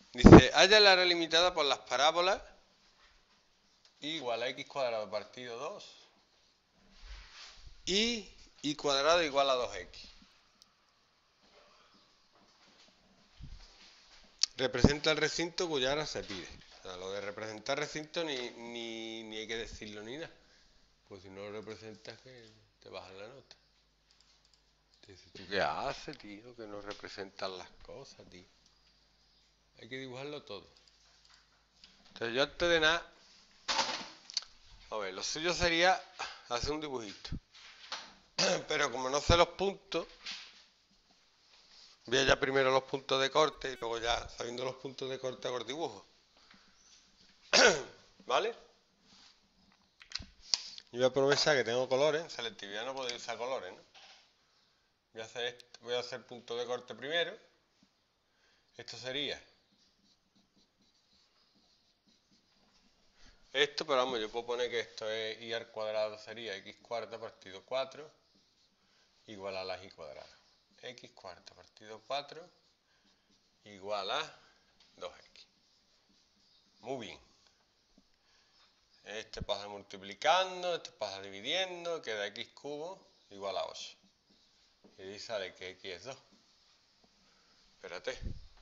Dice, halla la área limitada por las parábolas igual a x cuadrado partido 2 y cuadrado igual a 2x. Representa el recinto cuya área se pide. O sea, lo de representar recinto ni hay que decirlo ni nada. Pues si no lo representas, que te bajan la nota. Te dices, ¿tú qué haces, tío? Que no representan las cosas, tío. Hay que dibujarlo todo. Entonces yo antes de nada, a ver, lo suyo sería hacer un dibujito. Pero como no sé los puntos, voy a ya primero los puntos de corte y luego ya, sabiendo los puntos de corte, hago el dibujo. ¿Vale? Yo voy a aprovechar que tengo colores. En selectividad no podéis usar colores, ¿no? Voy a hacer punto de corte primero. Esto sería esto, pero vamos, yo puedo poner que esto es y al cuadrado sería x cuarta partido 4 igual a las y cuadrado. X cuarta partido 4 igual a 2x. Muy bien. Este pasa multiplicando, este pasa dividiendo, queda x cubo igual a 8. Y ahí sale que x es 2. Espérate.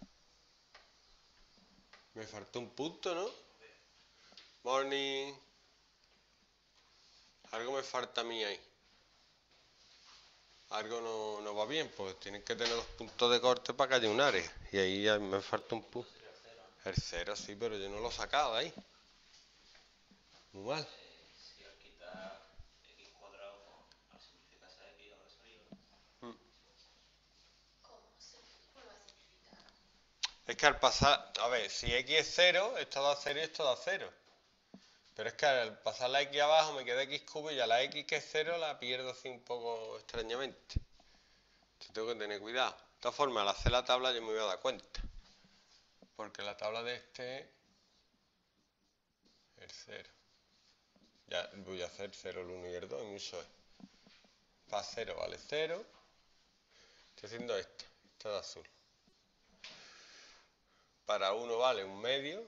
Me faltó un punto, ¿no? Morning. Algo me falta a mí ahí. Algo no va bien, pues tienen que tener los puntos de corte para que haya un área. Y ahí ya me falta un punto. El 0 sí, pero yo no lo he sacado de ahí. Muy mal. Si al quitar x cuadrado, al simplificar esa x, ahora sería. Es que al pasar, a ver, si x es 0, esto da 0 y esto da 0. Pero es que al pasar la x abajo me queda x cubo y ya la x que es 0 la pierdo así un poco extrañamente. Entonces tengo que tener cuidado. De todas formas, al hacer la tabla yo me voy a dar cuenta. Porque la tabla de este es el 0. Ya voy a hacer 0, el 1 y el 2 y mucho es. Para 0 vale 0. Estoy haciendo esta de azul. Para 1 vale un medio.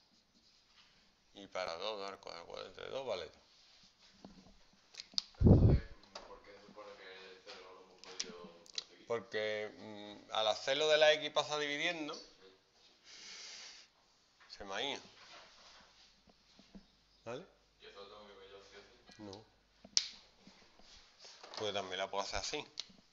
Y para 2 dar cuadrado entre 2 vale 2. Entonces, ¿por qué se supone que el 0 no lo hemos podido conseguir? Porque al hacerlo de la x pasa dividiendo, se me ha ido. ¿Vale? ¿Y eso lo tengo que ver yo sí o sí? No. Pues también la puedo hacer así.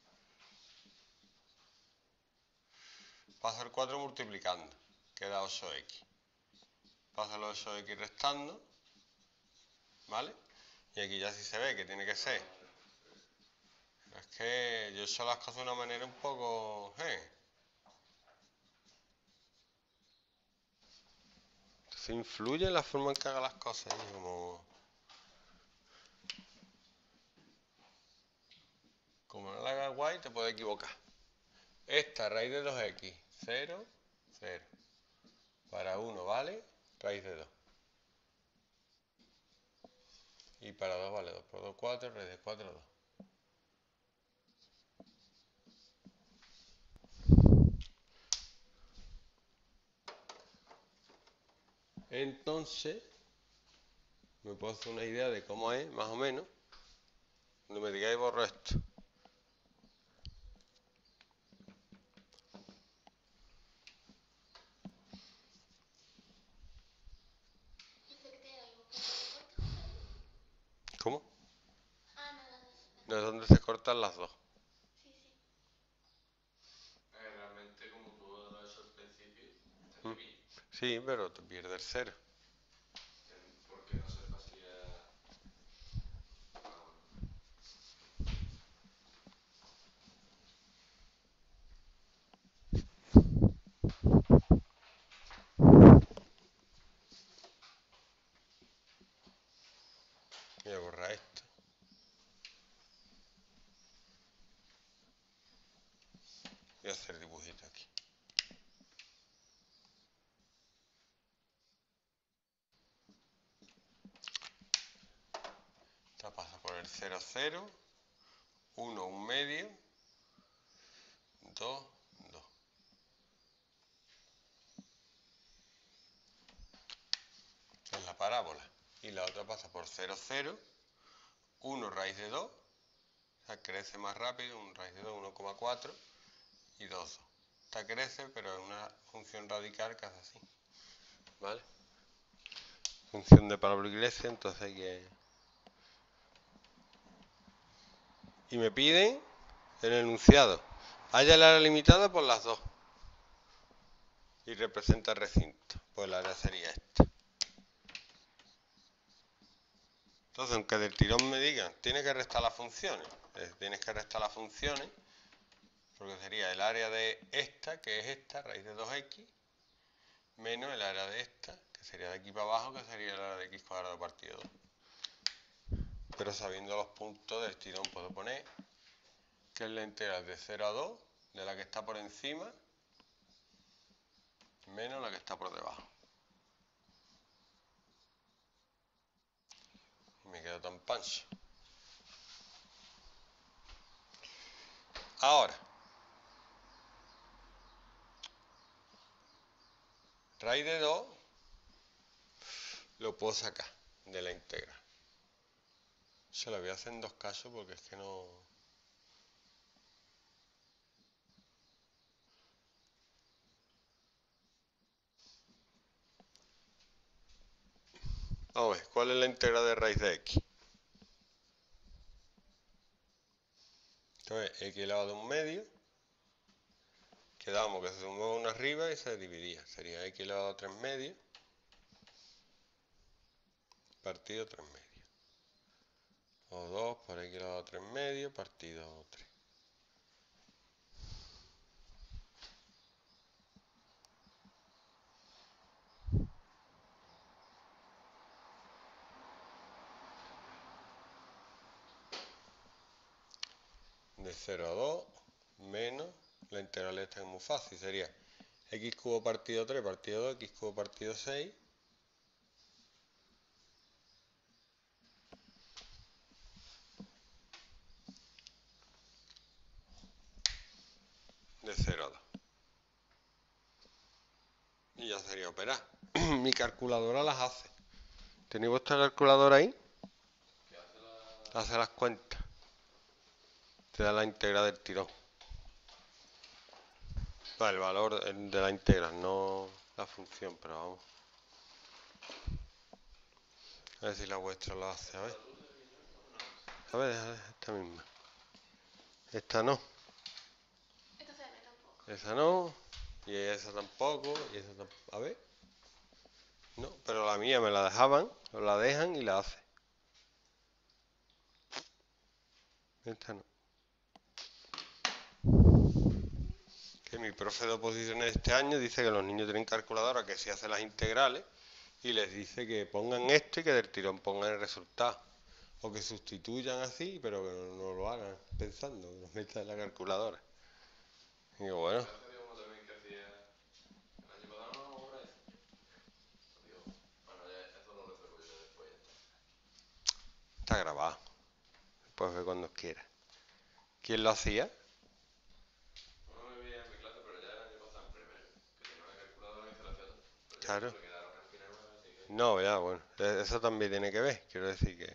Paso el 4 multiplicando. Queda 8x. Paso el 8x restando. ¿Vale? Y aquí ya sí se ve que tiene que ser. Es que yo he hecho las cosas de una manera un poco... Se influye en la forma en que haga las cosas. Como no la hagas guay, te puedes equivocar. Esta raíz de 2x, 0, 0. Para 1 vale raíz de 2. Y para 2 vale 2 por 2, 4, raíz de 4, 2. Entonces, me puedo hacer una idea de cómo es, más o menos. Cuando me digáis borro esto. ¿Cómo? No es donde se cortan las dos. Realmente, como tú lo has hecho al principio, estaría bien. Sí, pero te pierdes el 0. ¿Por qué no se pasaría? Voy a borrar esto. Voy a hacer dibujito aquí. Esta pasa por el 0, 0. 1, un medio. 2, 2. parábola. Y la otra pasa por 0, 0, 1 raíz de 2, o sea, crece más rápido, 1 raíz de 2, 1,4 y 2. Esta crece, pero es una función radical que hace así. ¿Vale? Función de parábola iglesia, entonces hay que... Y me piden el enunciado. Halla el área limitada por las dos. Y representa el recinto. Pues el área sería esta. Entonces, aunque del tirón me digan, tienes que restar las funciones. Tienes que restar las funciones, porque sería el área de esta, que es esta, raíz de 2x, menos el área de esta, que sería de aquí para abajo, que sería el área de x cuadrado partido 2. Pero sabiendo los puntos del tirón puedo poner que es la integral de 0 a 2, de la que está por encima, menos la que está por debajo. Y me quedo tan pancho. Ahora, raíz de 2 lo puedo sacar de la integral. Se lo voy a hacer en dos casos porque es que no... Vamos a ver, ¿cuál es la integral de raíz de x? Entonces, x elevado a un medio, quedamos que se sumaba una arriba y se dividía. Sería x elevado a 3 medios partido 3 medios. O 2 por x elevado a 3 medios partido 3. De 0 a 2 menos la integral esta es muy fácil, sería x cubo partido 3 partido 2, x cubo partido 6 de 0 a 2. Y ya sería operar. Mi calculadora las hace. ¿Tenéis vuestra calculadora ahí? Hace las cuentas. Te da la integral del tirón. Vale, el valor de la integral, no la función, pero vamos. A ver si la vuestra lo hace, a ver. A ver, esta misma. Esta no. Esa no. Y esa tampoco. Y esa tampoco. A ver. No, pero la mía me la dejaban, o la dejan y la hace. Esta no. Que mi profe de oposiciones este año dice que los niños tienen calculadora que sí hace las integrales y les dice que pongan esto y que del tirón pongan el resultado. O que sustituyan así, pero que no lo hagan pensando, que lo metan en la calculadora. Y digo, bueno. Está grabado. Puedes ver cuando quieras. ¿Quién lo hacía? No me veía en mi clase, pero ya el año pasado en primero, que tenía una calculadora que se la hacía todo. Pero Claro. ya me quedaron al final nueva, así que... No, ya, bueno. Eso también tiene que ver. Quiero decir que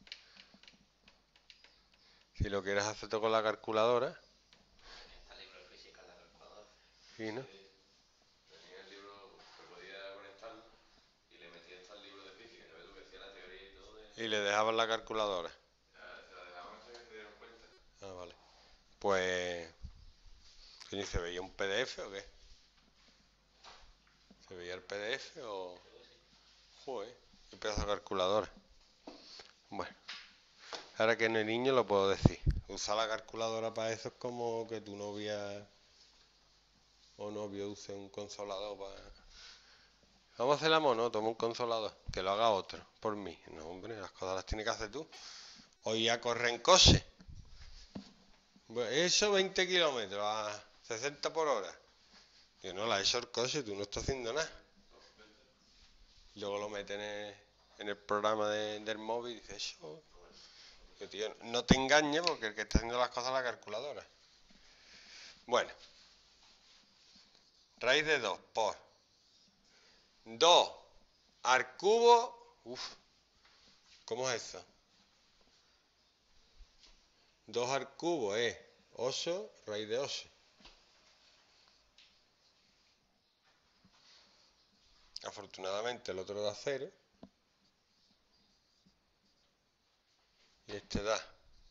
si lo quieres hacer todo con la calculadora, Está el libro de física en la calculadora. ¿sí, no? Sí, tenía el libro que podía conectarlo y le metía hasta el libro de física. Ya ves tú que hacía la teoría y todo de... Y le dejaban la calculadora. Se la dejaban hasta que se dieron cuenta. Ah, vale. Pues... Coño, ¿se veía un PDF o qué? ¿Se veía el PDF o...? Joder, qué pedazo de calculadora. Bueno, ahora que no hay niño lo puedo decir. Usar la calculadora para eso es como que tu novia o novio use un consolador para... Vamos a hacer el amor, ¿no? Toma un consolador, que lo haga otro, por mí. No, hombre, las cosas las tienes que hacer tú. Hoy a correr en coche. Bueno, eso 20 kilómetros a 60 por hora. Yo no la he hecho el coche, tú no estás haciendo nada. Luego lo meten en el programa del móvil y dices, eso... Yo, tío, no te engañes porque el que está haciendo las cosas es la calculadora. Bueno, raíz de 2 por 2 al cubo Uf, ¿cómo es eso? 2 al cubo es 8 raíz de 8. Afortunadamente el otro da 0. Y este da.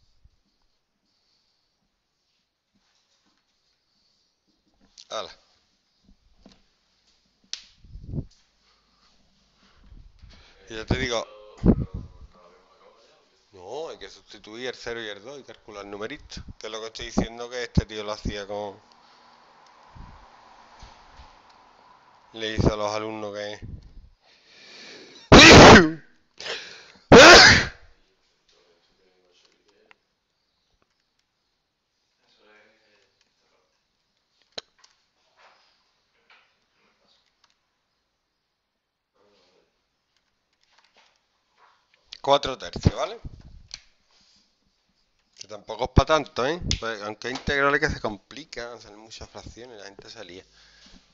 Ala. Y ya te digo. No, hay que sustituir el 0 y el 2 y calcular numeritos. Que es lo que estoy diciendo que este tío lo hacía con. Le hizo a los alumnos que. Eso es esta parte. 4 tercios, ¿vale? Que tampoco es para tanto, ¿eh? Pues, aunque hay integrales que se complican, salen muchas fracciones, la gente se lía.